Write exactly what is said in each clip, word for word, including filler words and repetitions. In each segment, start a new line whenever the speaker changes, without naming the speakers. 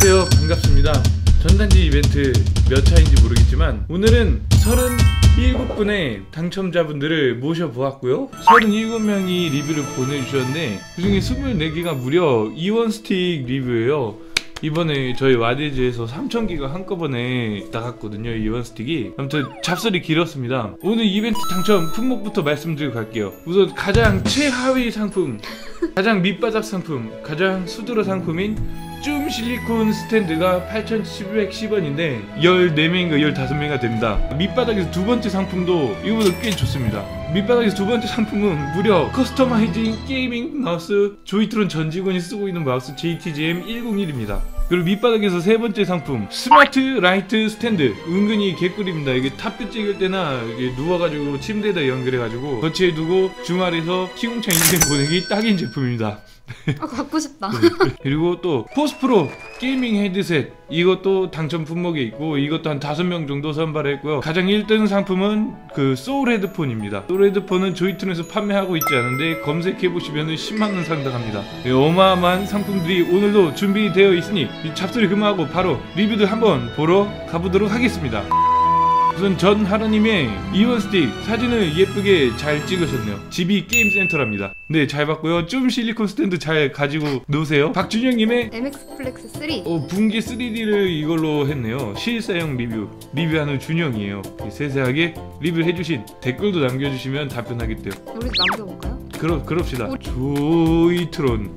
안녕하세요, 반갑습니다. 전단지 이벤트 몇 차인지 모르겠지만 오늘은 서른일곱 분의 당첨자분들을 모셔보았고요. 서른일곱 명이 리뷰를 보내주셨는데 그중에 스물네 개가 무려 이원 스틱 리뷰예요. 이번에 저희 와디즈에서 삼천 개가 한꺼번에 나갔거든요, 이원 스틱이. 아무튼 잡설이 길었습니다. 오늘 이벤트 당첨 품목부터 말씀드리고 갈게요. 우선 가장 최하위 상품, 가장 밑바닥 상품, 가장 수두로 상품인 쫌 실리콘 스탠드가 팔천칠백십 원인데 열네 명인가 열다섯 명이 됩니다. 밑바닥에서 두 번째 상품도 이거보다 꽤 좋습니다. 밑바닥에서 두 번째 상품은 무려 커스터마이징 게이밍 마우스 조이트론 전 직원이 쓰고 있는 마우스 제이티지엠 백일입니다. 그리고 밑바닥에서 세 번째 상품 스마트 라이트 스탠드, 은근히 개꿀입니다. 이게 탑뷰 찍을 때나 이게 누워가지고 침대에다 연결해가지고 거치에 두고 주말에서 시궁창 인생 보내기 딱인 제품입니다.
아, 갖고 싶다.
네. 그리고 또 포스프로 게이밍 헤드셋, 이것도 당첨 품목에 있고 이것도 한 다섯 명 정도 선발했고요. 가장 일 등 상품은 그 소울 헤드폰입니다. 소울 헤드폰은 조이트론에서 판매하고 있지 않은데 검색해보시면 십만 원 상당합니다. 네, 어마어마한 상품들이 오늘도 준비되어 있으니 잡소리 그만하고 바로 리뷰들 한번 보러 가보도록 하겠습니다. 우선 전 하루님의 이원 스틱 사진을 예쁘게 잘 찍으셨네요. 집이 게임 센터랍니다. 네, 잘 봤고요. 쫌 실리콘 스탠드 잘 가지고 노세요. 박준영님의
엠엑스 플렉스 쓰리
어, 분기 쓰리디를 이걸로 했네요. 실사용 리뷰 리뷰하는 준영이에요. 세세하게 리뷰를 해주신 댓글도 남겨주시면 답변하겠대요.
우리도 남겨볼까요?
그러, 그럽시다.
우리...
조이트론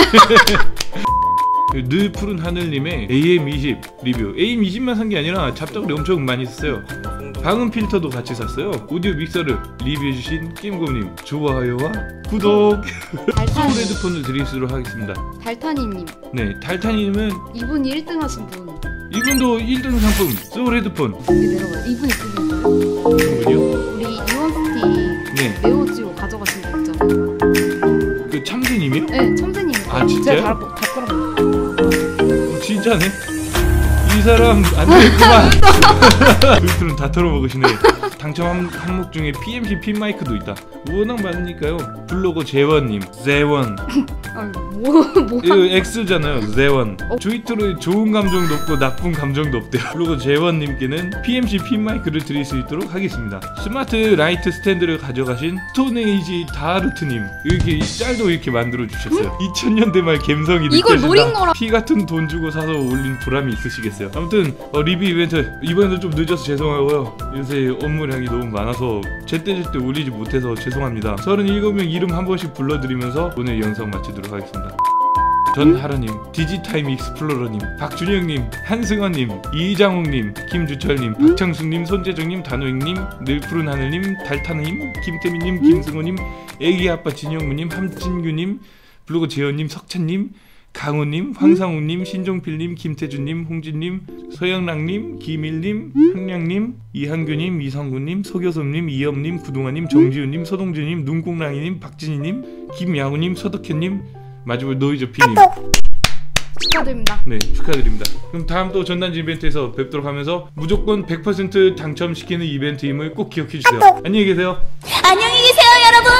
늘 푸른 하늘님의 에이엠 이십 리뷰. 에이엠 이십만 산 게 아니라 잡다구리 엄청 많이 썼어요. 방음 필터도 같이 샀어요. 오디오 믹서를 리뷰해주신 게임곰님 좋아요와 구독. 소울 헤드폰을 드리도록 하겠습니다.
달타니님.
네, 달타니님은
이분이 일 등 하신 분.
이분도 일 등 상품 소울 헤드폰.
여기 내려가요. 이분이 쓰셨어요?
누구요?
우리 이원 스틱
네.
네오지오 가져가신 거 있죠?
그 참새님이요?
네, 참새님.
아, 진짜요?
제가 다, 다 끌어봤어요.
진짜네? 이 사람 안되겠구만. 조이트론 다 털어먹으시네. 당첨 한, 항목 중에 피엠씨 핀마이크도 있다. 워낙 많으니까요. 블로거 재원님, 재원.
아니, 뭐, 뭐.
이거 X잖아요, 재원.
어?
조이트론에 좋은 감정도 없고 나쁜 감정도 없대요. 블로거 재원님께는 피엠씨 핀마이크를 드릴 수 있도록 하겠습니다. 스마트 라이트 스탠드를 가져가신 스톤에이지 다르트님, 이렇게 이 짤도 이렇게 만들어 주셨어요. 응? 이천 년대 말 감성이
이걸
느껴진다.
노린 거라.
피 같은 돈 주고 사서 올린 보람이 있으시겠어요. 아무튼 어, 리뷰 이벤트 이번에도 좀 늦어서 죄송하고요. 요새 업무량이 너무 많아서 제때제때 올리지 못해서 죄송합니다. 서른일곱 명 이름 한 번씩 불러드리면서 오늘 영상 마치도록 하겠습니다. 전 하루님, 디지타임 익스플로러님, 박준영님, 한승원님, 이장욱님, 김주철님, 박창숙님, 손재정님, 단호익님, 늘푸른 하늘님, 달타느님, 김태민님, 김승호님, 애기아빠 진영무님, 함진규님, 블로그 재현님, 석찬님, 강우님, 황상우님, 신종필님, 김태준님, 홍진님, 서영랑님, 김일님, 한량님, 이한규님, 이성구님, 소교섭님, 이염님, 구동아님, 정지훈님, 서동준님, 눈공랑이님, 박진희님, 김양우님, 서덕현님, 마지막으로 노이저피님
축하드립니다.
네, 축하드립니다. 그럼 다음 또 전단지 이벤트에서 뵙도록 하면서 무조건 백 퍼센트 당첨시키는 이벤트임을 꼭 기억해주세요. 안녕히 계세요.
안녕히 계세요, 여러분.